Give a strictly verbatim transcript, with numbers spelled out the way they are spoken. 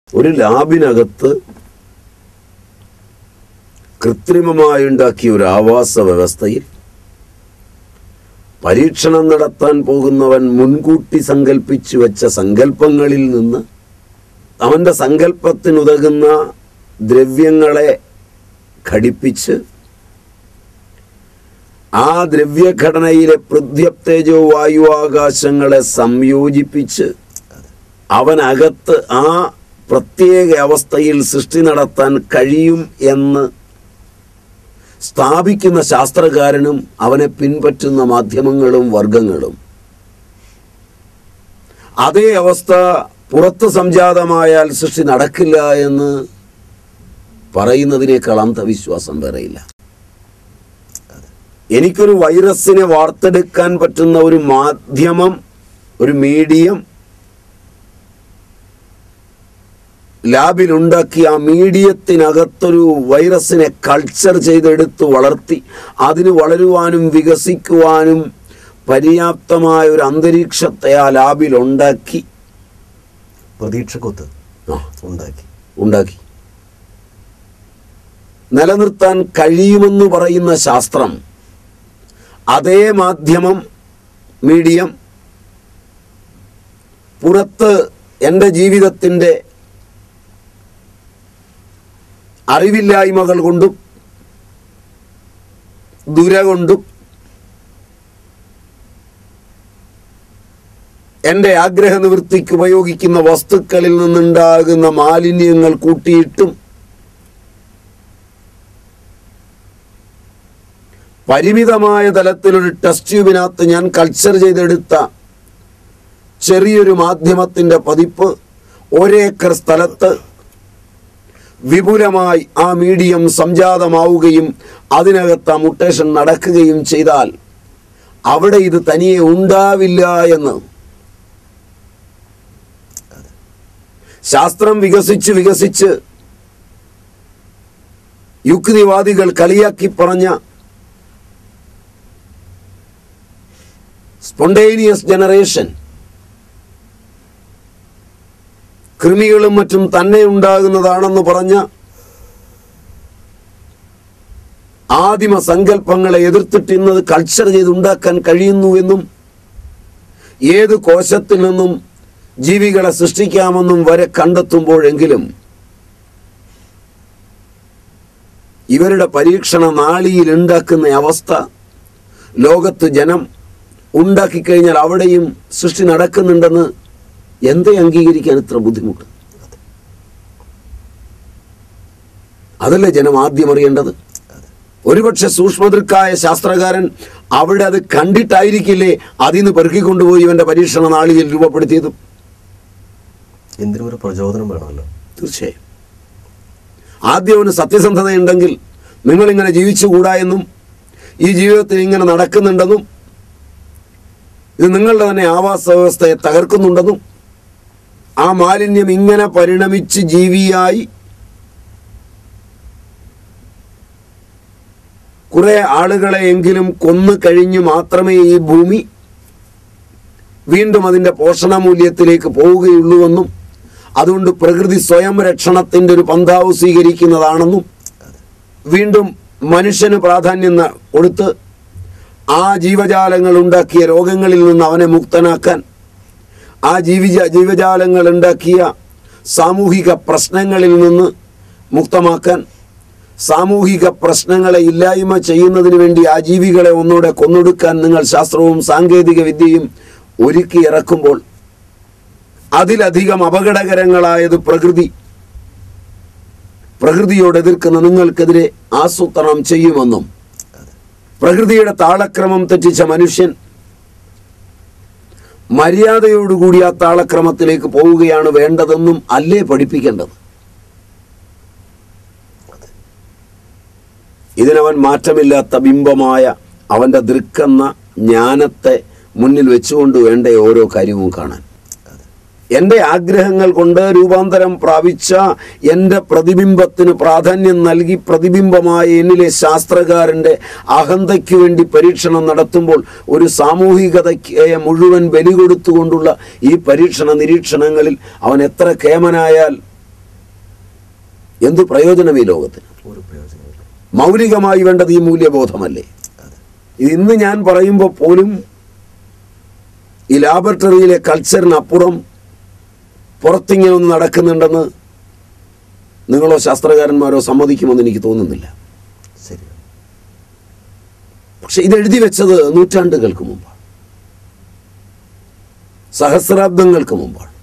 ഒരു ലാബിനകത്ത് കൃത്രിമമായി ഉണ്ടാക്കിയ ഒരു ആവാസ വ്യവസ്ഥയിൽ പരീക്ഷണം നടത്താൻ പോകുന്നവൻ മുൻകൂട്ടി സങ്കല്പിച്ചു വെച്ച സങ്കല്പങ്ങളിൽ നിന്ന് അവൻ്റെ സങ്കല്പത്തിനുതകുന്ന ദ്രവ്യങ്ങളെ ഘടിപ്പിച്ച് ആ ദ്രവ്യഘടനയിലെ പൃഥ്വ്യപ്തേജോ വായു ആകാശങ്ങളെ സംയോജിപ്പിച്ച് അവനകത്ത് ആ പ്രത്യേക അവസ്ഥയിൽ സൃഷ്ടി നടത്താൻ കഴിയും എന്ന് സ്ഥാപിക്കുന്ന ശാസ്ത്രകാരനും അവനെ പിൻപറ്റുന്ന മാധ്യമങ്ങളും വർഗങ്ങളും അതേ അവസ്ഥ പുറത്ത് സംജാതമായാൽ സൃഷ്ടി നടക്കില്ല എന്ന് പറയുന്നതിനേക്കാൾ അന്ധവിശ്വാസം വേറെയില്ല. എനിക്കൊരു വൈറസിനെ വാർത്തെടുക്കാൻ പറ്റുന്ന ഒരു മാധ്യമം, ഒരു മീഡിയം ലാബിലുണ്ടാക്കി ആ മീഡിയത്തിനകത്തൊരു വൈറസിനെ കൾച്ചർ ചെയ്തെടുത്ത് വളർത്തി അതിന് വളരുവാനും വികസിക്കുവാനും പര്യാപ്തമായ ഒരു അന്തരീക്ഷത്തെ ആ ലാബിലുണ്ടാക്കി പ്രതീക്ഷക്കൊത്ത് ഉണ്ടാക്കി ഉണ്ടാക്കി നിലനിർത്താൻ കഴിയുമെന്ന് പറയുന്ന ശാസ്ത്രം അതേ മാധ്യമം, മീഡിയം പുറത്ത് എൻ്റെ ജീവിതത്തിൻ്റെ അറിവില്ലായ്മകൾ കൊണ്ടും ദുര കൊണ്ടും എൻ്റെ ആഗ്രഹ നിവൃത്തിക്ക് ഉപയോഗിക്കുന്ന വസ്തുക്കളിൽ നിന്നുണ്ടാകുന്ന മാലിന്യങ്ങൾ കൂട്ടിയിട്ടും പരിമിതമായ തലത്തിലൊരു ടെസ്റ്റ് ട്യൂബിനകത്ത് ഞാൻ കൾച്ചർ ചെയ്തെടുത്ത ചെറിയൊരു മാധ്യമത്തിൻ്റെ പതിപ്പ് ഒരേക്കർ സ്ഥലത്ത് വിപുലമായി ആ മീഡിയം സംജാതമാവുകയും അതിനകത്ത് ആ മുട്ടേഷൻ നടക്കുകയും ചെയ്താൽ അവിടെ ഇത് തനിയെ ഉണ്ടാവില്ല എന്ന് ശാസ്ത്രം വികസിച്ച് വികസിച്ച് യുക്തിവാദികൾ കളിയാക്കി പറഞ്ഞ സ്പോണ്ടേനിയസ് ജനറേഷൻ, കൃമികളും മറ്റും തന്നെ ഉണ്ടാകുന്നതാണെന്ന് പറഞ്ഞ ആദിമ സങ്കല്പങ്ങളെ എതിർത്തിട്ട് ഇന്നത് കൾച്ചർ ചെയ്തുണ്ടാക്കാൻ കഴിയുന്നുവെന്നും ഏത് കോശത്തിൽ നിന്നും ജീവികളെ സൃഷ്ടിക്കാമെന്നും വരെ കണ്ടെത്തുമ്പോഴെങ്കിലും ഇവരുടെ പരീക്ഷണ നാളിയിൽ ഉണ്ടാക്കുന്ന അവസ്ഥ ലോകത്ത് ജനം ഉണ്ടാക്കിക്കഴിഞ്ഞാൽ അവിടെയും സൃഷ്ടി നടക്കുന്നുണ്ടെന്ന് എന്തേ അംഗീകരിക്കാൻ ഇത്ര ബുദ്ധിമുട്ട്? അതല്ലേ ജനം ആദ്യം അറിയേണ്ടത്? ഒരുപക്ഷെ സൂക്ഷ്മദൃക്കായ ശാസ്ത്രകാരൻ അവിടെ അത് കണ്ടിട്ടായിരിക്കില്ലേ അതിൽ നിന്ന് പെറുക്കിക്കൊണ്ടുപോയി ഇവന്റെ പരീക്ഷണ നാളിയിൽ രൂപപ്പെടുത്തിയതും. എന്തിനും ഒരു പ്രചോദനം വേണമല്ലോ. തീർച്ചയായും ആദ്യം അവന് സത്യസന്ധതയുണ്ടെങ്കിൽ നിങ്ങളിങ്ങനെ ജീവിച്ചുകൂടാ എന്നും ഈ ജീവിതത്തിൽ ഇങ്ങനെ നടക്കുന്നുണ്ടെന്നും ഇത് നിങ്ങളുടെ തന്നെ ആവാസ വ്യവസ്ഥയെ തകർക്കുന്നുണ്ടെന്നും ആ മാലിന്യം ഇങ്ങനെ പരിണമിച്ച് ജീവിയായി കുറെ ആളുകളെയെങ്കിലും കൊന്നു കഴിഞ്ഞ് മാത്രമേ ഈ ഭൂമി വീണ്ടും അതിൻ്റെ പോഷണമൂല്യത്തിലേക്ക് പോവുകയുള്ളൂവെന്നും അതുകൊണ്ട് പ്രകൃതി സ്വയം രക്ഷണത്തിൻ്റെ ഒരു പന്ഥാവ് സ്വീകരിക്കുന്നതാണെന്നും വീണ്ടും മനുഷ്യന് പ്രാധാന്യം കൊടുത്ത് ആ ജീവജാലങ്ങൾ ഉണ്ടാക്കിയ രോഗങ്ങളിൽ നിന്ന് അവനെ മുക്തനാക്കാൻ, ആ ജീവിജ ജീവജാലങ്ങൾ ഉണ്ടാക്കിയ സാമൂഹിക പ്രശ്നങ്ങളിൽ നിന്ന് മുക്തമാക്കാൻ, സാമൂഹിക പ്രശ്നങ്ങളെ ഇല്ലായ്മ ചെയ്യുന്നതിന് വേണ്ടി ആ ജീവികളെ ഒന്നുകൂടെ കൊന്നൊടുക്കാൻ നിങ്ങൾ ശാസ്ത്രവും സാങ്കേതിക വിദ്യയും ഒരുക്കി ഇറക്കുമ്പോൾ അതിലധികം അപകടകരങ്ങളായത് പ്രകൃതി പ്രകൃതിയോട് എതിർക്കുന്ന നിങ്ങൾക്കെതിരെ ആസൂത്രണം ചെയ്യുമെന്നും പ്രകൃതിയുടെ താളക്രമം തെറ്റിച്ച മനുഷ്യൻ മര്യാദയോടുകൂടി ആ താളക്രമത്തിലേക്ക് പോവുകയാണ് വേണ്ടതെന്നും അല്ലേ പഠിപ്പിക്കേണ്ടത്? ഇതിനവൻ മാറ്റമില്ലാത്ത ബിംബമായ അവൻ്റെ ദൃക്കെന്ന ജ്ഞാനത്തെ മുന്നിൽ വെച്ചുകൊണ്ട് വേണ്ട ഓരോ കാര്യവും കാണാൻ. എൻ്റെ ആഗ്രഹങ്ങൾ കൊണ്ട് രൂപാന്തരം പ്രാപിച്ച എൻ്റെ പ്രതിബിംബത്തിന് പ്രാധാന്യം നൽകി പ്രതിബിംബമായ എന്നിലെ ശാസ്ത്രകാരൻ്റെ അഹന്തയ്ക്ക് വേണ്ടി പരീക്ഷണം നടത്തുമ്പോൾ ഒരു സാമൂഹികതയ്ക്ക് മുഴുവൻ ബലി കൊടുത്തുകൊണ്ടുള്ള ഈ പരീക്ഷണ നിരീക്ഷണങ്ങളിൽ അവൻ എത്ര കേമനായാൽ എന്ത് പ്രയോജനം ഈ ലോകത്തിന്? ഒരു പ്രയോജനമില്ല. മൗലികമായി വേണ്ടത് ഈ മൂല്യബോധമല്ലേ? ഇന്ന് ഞാൻ പറയുമ്പോൾ പോലും ഈ ലാബറട്ടറിയിലെ കൾച്ചറിനപ്പുറം പുറത്തിങ്ങനെ ഒന്ന് നടക്കുന്നുണ്ടെന്ന് നിങ്ങളോ ശാസ്ത്രകാരന്മാരോ സമ്മതിക്കുമെന്ന് എനിക്ക് തോന്നുന്നില്ല. ശരി. പക്ഷെ ഇത് എഴുതി വെച്ചത് നൂറ്റാണ്ടുകൾക്ക് മുമ്പാണ്, സഹസ്രാബ്ദങ്ങൾക്ക് മുമ്പാണ്.